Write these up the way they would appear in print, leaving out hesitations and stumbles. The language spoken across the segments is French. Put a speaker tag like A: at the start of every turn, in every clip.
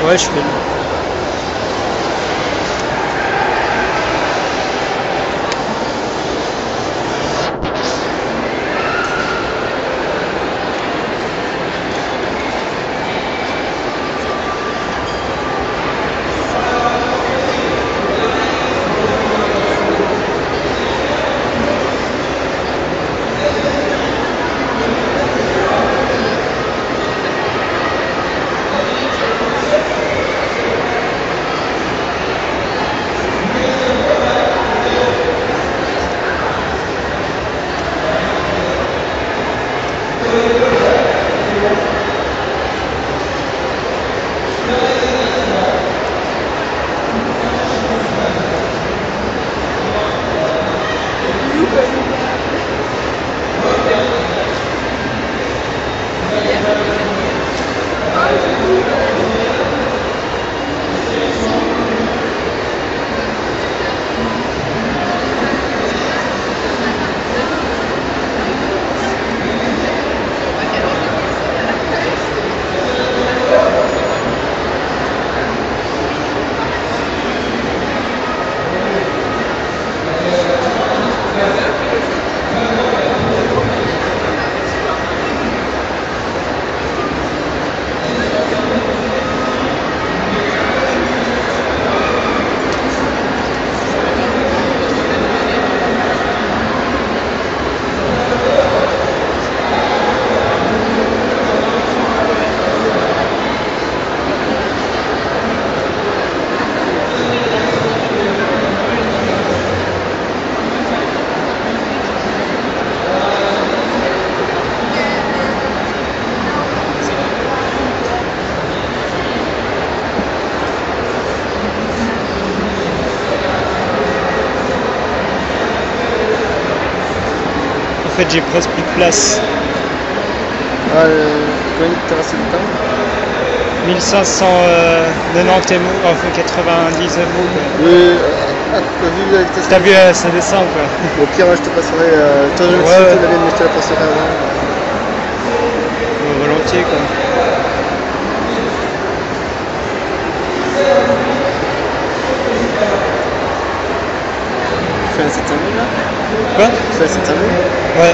A: Ouais, je fais. En fait, j'ai presque plus de place.
B: Ah, combien t'es resté de temps?
A: 1590 émaux, enfin 90 émaux.
B: Oui, vu avec ta
A: T'as vu, ça descend quoi.
B: Au pire, je te passerai. Toi, je
A: Ouais.
B: sais que la mienne, mais je te la passerai avant.
A: Volontiers quoi.
B: Tu fais un 7000 là?
A: Quoi?
B: Tu fais un 7000?
A: Ouais.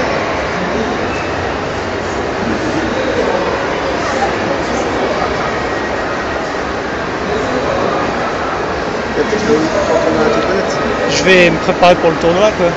B: Et après, tu vas retourner à la planète.
A: Je vais me préparer pour le tournoi quoi.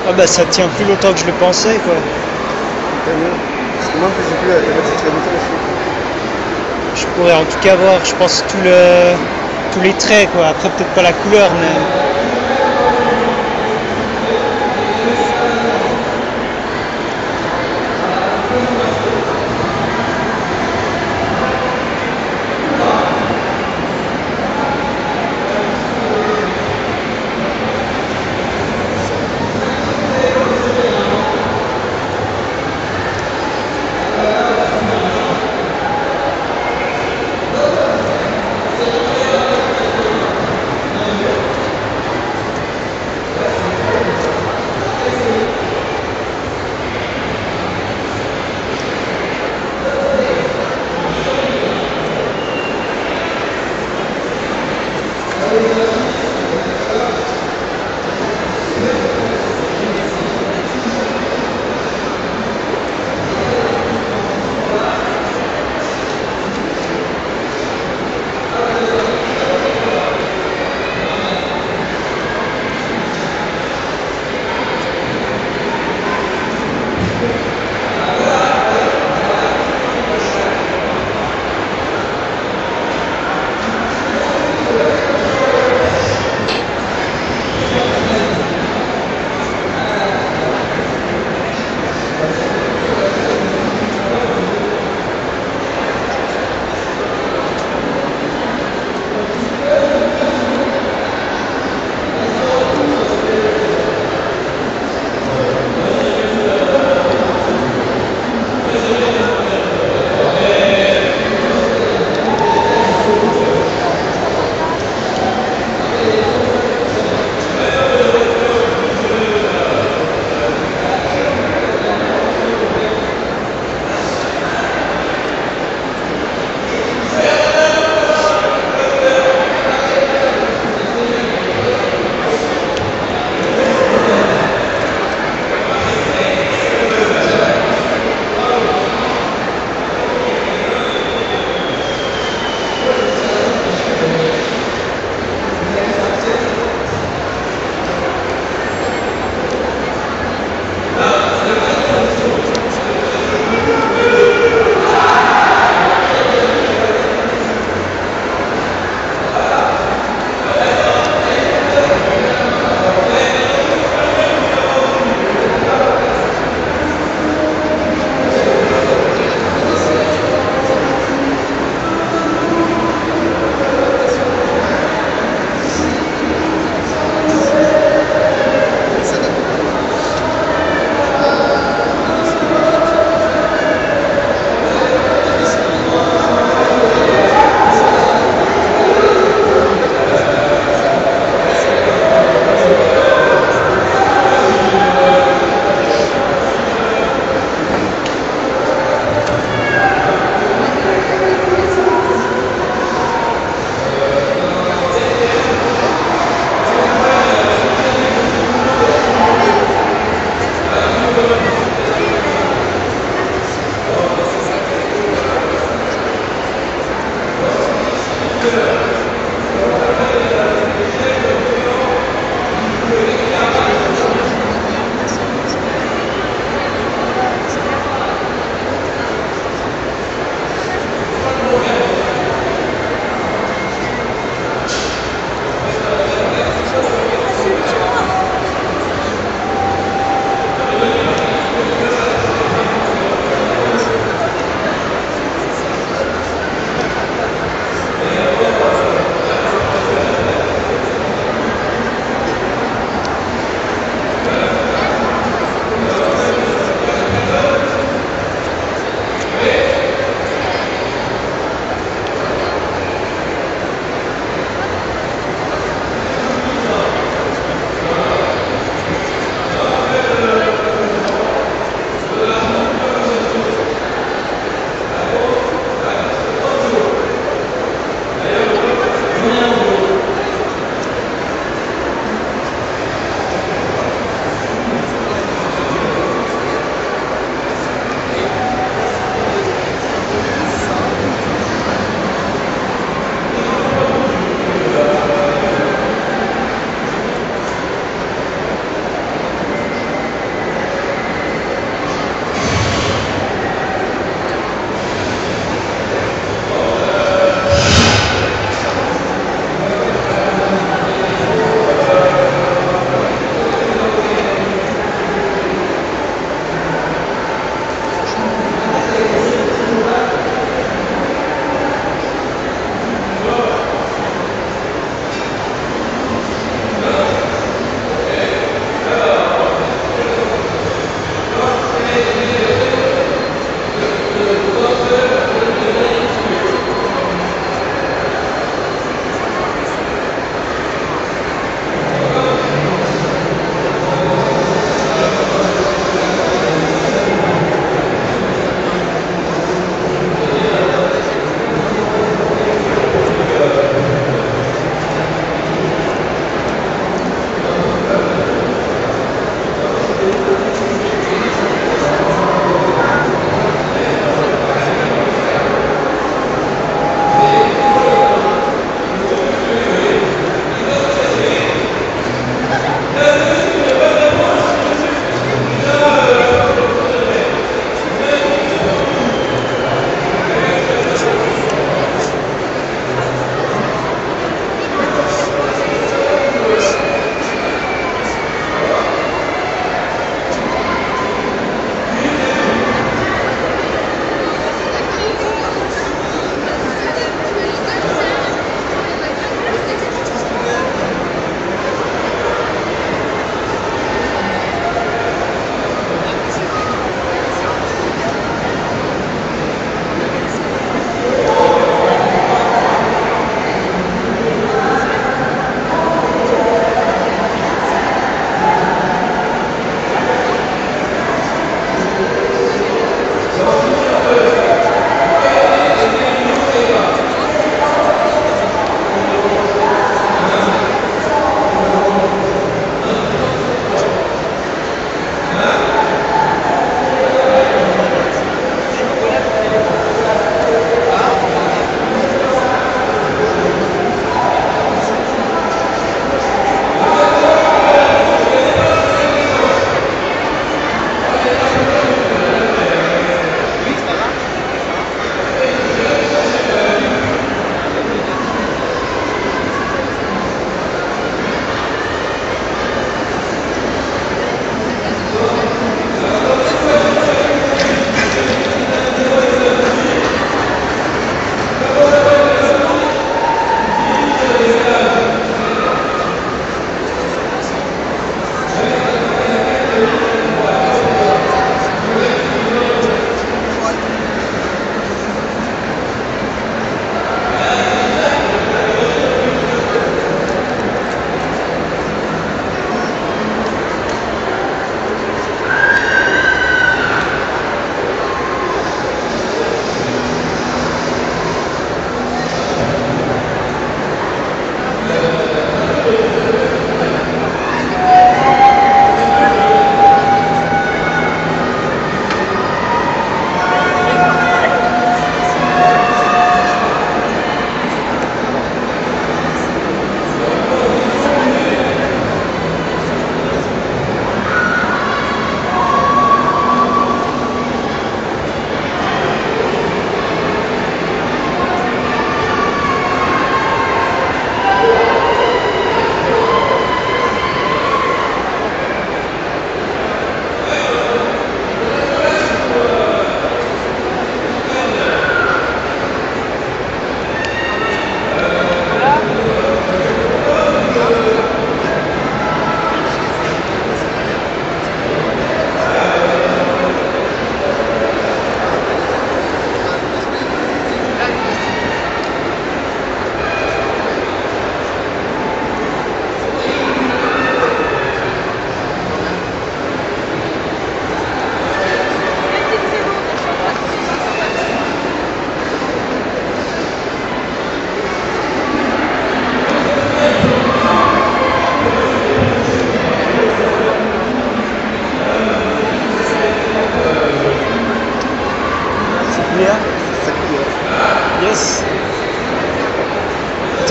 A: Ah bah ça tient plus longtemps que je le pensais quoi.
B: Tant mieux. Parce que moi, en plus, j'ai plus la batterie très longtemps aussi.
A: Je pourrais en tout cas voir, je pense, tous les traits quoi. Après peut-être pas la couleur mais...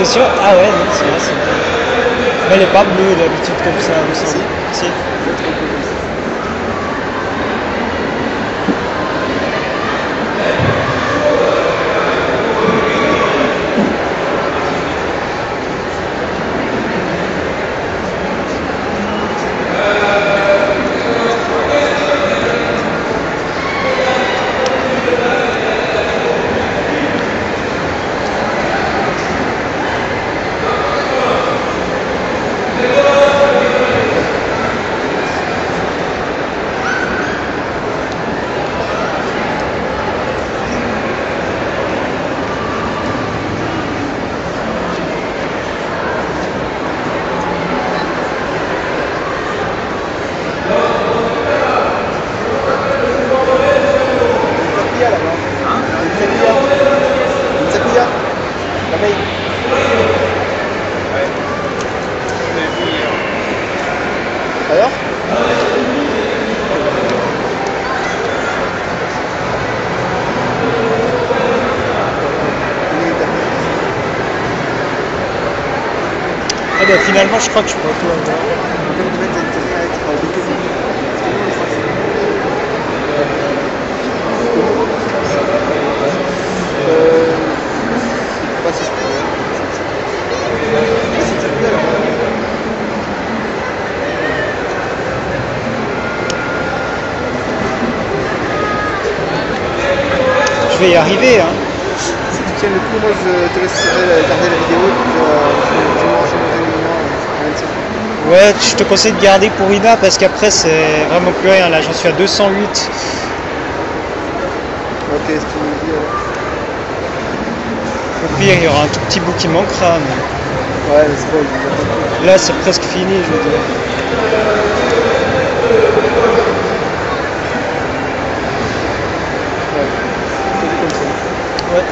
A: sûr. Ah ouais, non, c'est vrai. Mais elle est pas bleue d'habitude comme ça, il me semble. Si.
B: Alors
A: Ah bah finalement je crois que je peux tout avoir.
B: Pas si je peux.
A: Je vais y arriver, hein.
B: Si tu tiens le coup, moi je te laisse garder la vidéo et puis je vais lancer mon réunion.
A: Ouais, je te conseille de garder pour Ina parce qu'après c'est vraiment plus rien. Là j'en suis à 208.
B: Ok, ce que tu me dis alors.
A: Au pire, il y aura un tout petit bout qui manquera. Mais...
B: Ouais, mais c'est pas
A: là c'est presque fini, je veux dire. Ouais.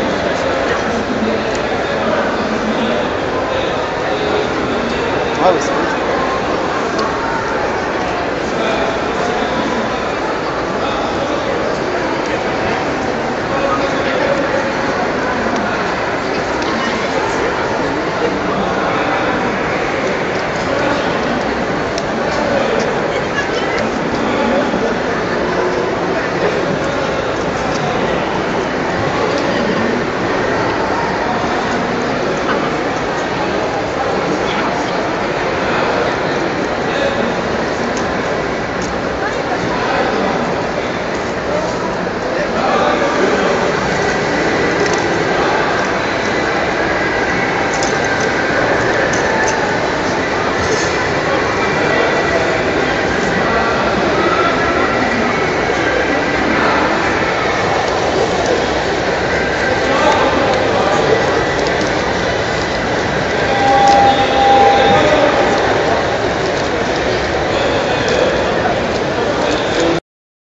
B: Ah oui,